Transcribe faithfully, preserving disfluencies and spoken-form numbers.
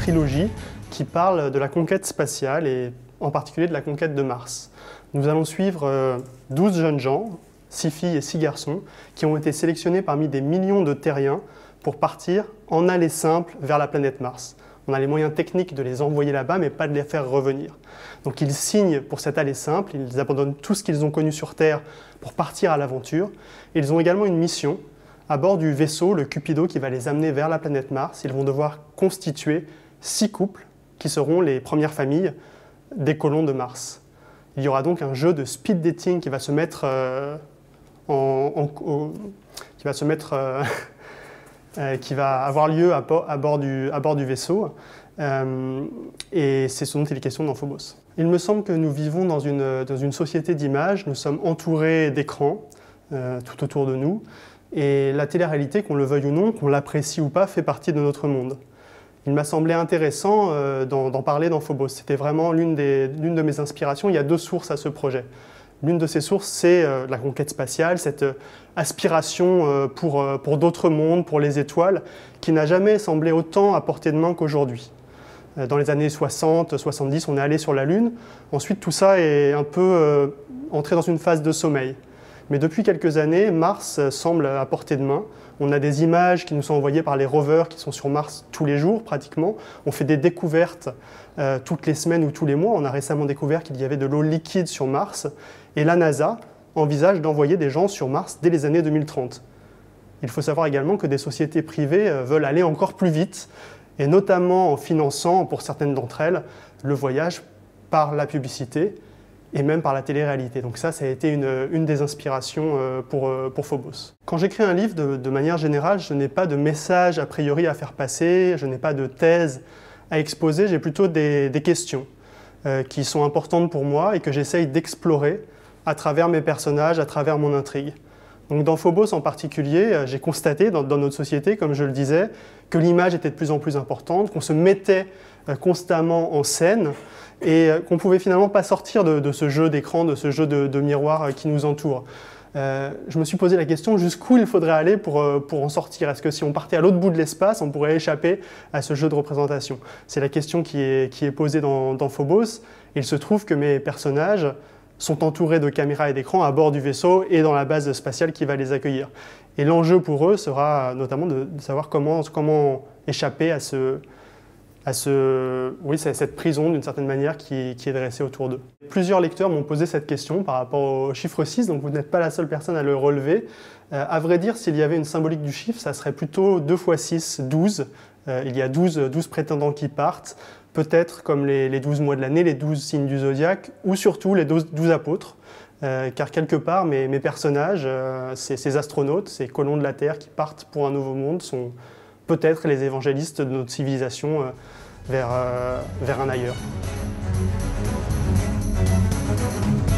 trilogie qui parle de la conquête spatiale et en particulier de la conquête de Mars. Nous allons suivre douze jeunes gens, six filles et six garçons, qui ont été sélectionnés parmi des millions de terriens pour partir en aller simple vers la planète Mars. On a les moyens techniques de les envoyer là-bas, mais pas de les faire revenir. Donc ils signent pour cette allée simple, ils abandonnent tout ce qu'ils ont connu sur Terre pour partir à l'aventure. Ils ont également une mission. À bord du vaisseau, le Cupido, qui va les amener vers la planète Mars, ils vont devoir constituer six couples qui seront les premières familles des colons de Mars. Il y aura donc un jeu de speed dating qui va se mettre, euh, en, en, au, qui va, se mettre euh, euh, qui va avoir lieu à, à, bord, du, à bord du vaisseau. Euh, et c'est ce dont il est question dans Phobos. Il me semble que nous vivons dans une, dans une société d'images, nous sommes entourés d'écrans euh, tout autour de nous. Et la télé-réalité, qu'on le veuille ou non, qu'on l'apprécie ou pas, fait partie de notre monde. Il m'a semblé intéressant euh, d'en parler dans Phobos. C'était vraiment l'une de mes inspirations. Il y a deux sources à ce projet. L'une de ces sources, c'est euh, la conquête spatiale, cette euh, aspiration euh, pour, euh, pour d'autres mondes, pour les étoiles, qui n'a jamais semblé autant à portée de main qu'aujourd'hui. Euh, dans les années soixante, soixante-dix, on est allé sur la Lune. Ensuite, tout ça est un peu euh, entré dans une phase de sommeil. Mais depuis quelques années, Mars semble à portée de main. On a des images qui nous sont envoyées par les rovers qui sont sur Mars tous les jours pratiquement. On fait des découvertes euh, toutes les semaines ou tous les mois. On a récemment découvert qu'il y avait de l'eau liquide sur Mars. Et la NASA envisage d'envoyer des gens sur Mars dès les années deux mille trente. Il faut savoir également que des sociétés privées euh, veulent aller encore plus vite, et notamment en finançant, pour certaines d'entre elles, le voyage par la publicité et même par la télé-réalité. Donc ça, ça a été une, une des inspirations pour, pour Phobos. Quand j'écris un livre, de, de manière générale, je n'ai pas de message a priori à faire passer, je n'ai pas de thèse à exposer, j'ai plutôt des, des questions euh, qui sont importantes pour moi et que j'essaye d'explorer à travers mes personnages, à travers mon intrigue. Donc dans Phobos en particulier, j'ai constaté dans, dans notre société, comme je le disais, que l'image était de plus en plus importante, qu'on se mettait euh, constamment en scène, et qu'on ne pouvait finalement pas sortir de, de ce jeu d'écran, de ce jeu de, de miroir qui nous entoure. Euh, je me suis posé la question jusqu'où il faudrait aller pour, pour en sortir. Est-ce que si on partait à l'autre bout de l'espace, on pourrait échapper à ce jeu de représentation? C'est la question qui est, qui est posée dans, dans Phobos. Il se trouve que mes personnages sont entourés de caméras et d'écrans à bord du vaisseau et dans la base spatiale qui va les accueillir. Et l'enjeu pour eux sera notamment de, de savoir comment, comment échapper à ce... à ce, oui, cette prison d'une certaine manière qui, qui est dressée autour d'eux. Plusieurs lecteurs m'ont posé cette question par rapport au chiffre six, donc vous n'êtes pas la seule personne à le relever. Euh, à vrai dire, s'il y avait une symbolique du chiffre, ça serait plutôt deux fois six, douze. Euh, il y a douze, douze prétendants qui partent, peut-être comme les, les douze mois de l'année, les douze signes du zodiaque, ou surtout les douze, douze apôtres. Euh, car quelque part, mes, mes personnages, euh, ces, ces astronautes, ces colons de la Terre qui partent pour un nouveau monde, sont peut-être les évangélistes de notre civilisation euh, vers, euh, vers un ailleurs.